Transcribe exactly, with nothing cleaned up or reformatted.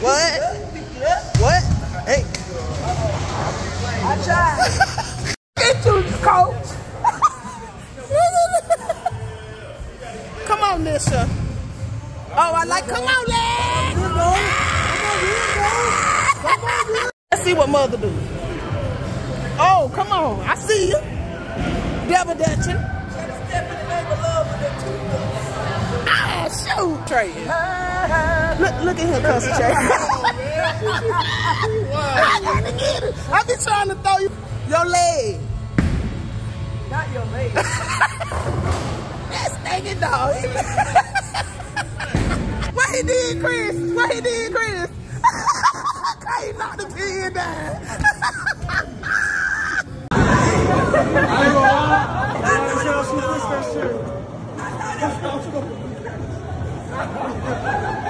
What? What? Hey. I tried. Get you, coach. Come on, Nisha. Oh, I like, come on, lad. Let's see what mother do. Oh, come on. I see you. Devil Dutchin. Ah, shoot. Trey. Look, look at him concentrating. I got to get it. I be trying to throw you your leg. Not your leg. That's stinking dog. What he did, Chris? What he did, Chris? He knocked the pin down. I ain't gonna lie. I ain't gonna lie. That shit.